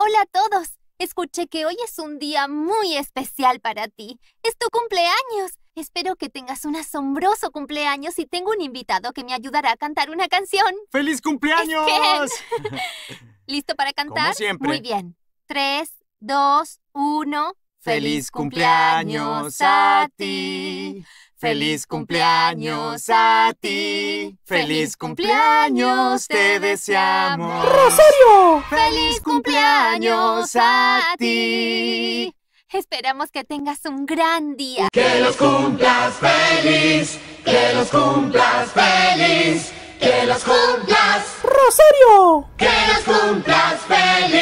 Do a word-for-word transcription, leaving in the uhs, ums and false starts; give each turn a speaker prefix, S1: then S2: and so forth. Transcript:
S1: Hola a todos. Escuché que hoy es un día muy especial para ti. Es tu cumpleaños. Espero que tengas un asombroso cumpleaños y tengo un invitado que me ayudará a cantar una canción.
S2: ¡Feliz cumpleaños!
S1: Es Ken. ¿Listo para cantar?
S2: Como siempre.
S1: Muy bien. Tres, dos, uno.
S2: ¡Feliz cumpleaños a ti! ¡Feliz cumpleaños a ti! ¡Feliz cumpleaños te deseamos!
S3: ¡Rosario!
S1: ¡Feliz cumpleaños a ti! Esperamos que tengas un gran día.
S4: Que los cumplas feliz, que los cumplas feliz, que los cumplas,
S3: ¡Rosario!
S4: que los cumplas feliz.